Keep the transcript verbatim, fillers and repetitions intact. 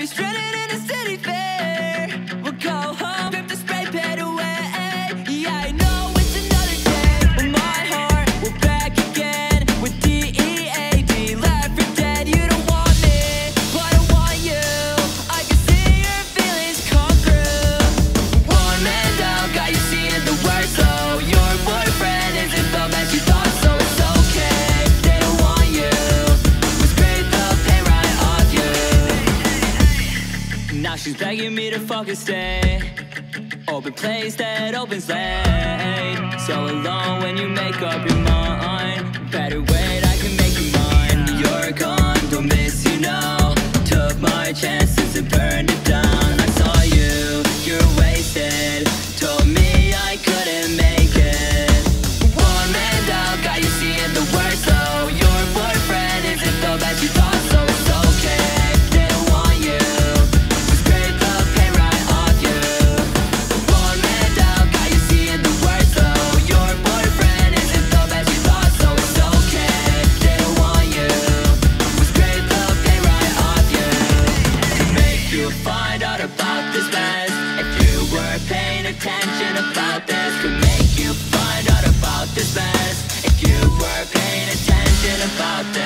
be stranded in a city fair. We'll go home, rip the spray paint away. Yeah, I know it's another day, but my heart will back again with D E A D. Left for dead, you don't want me, but I want you. I can see your feelings come through. One man down, got you seeing the worst. So your boyfriend isn't the best you thought, so it's okay. They don't want you. We scrape the paint right off you. Now she's begging me to fucking stay. Open place that opens late. So alone when you make up your mind. Better wait, I can make you mine. You're gone, don't miss you now. Took my chances and burned it down. I saw you, you're wasted. Told me I couldn't make it. One man down, got you seeing the worst. So your boyfriend isn't the best you thought, so it's okay. They don't want you. We scrape the paint right off you. One man down, got you seeing the worst. So your boyfriend isn't the best you thought, so it's okay. They don't want you. We scrape the paint right off you. Make you find out about this mess. If you were paying attention about this, could make you find out about this mess. If you were paying attention about this.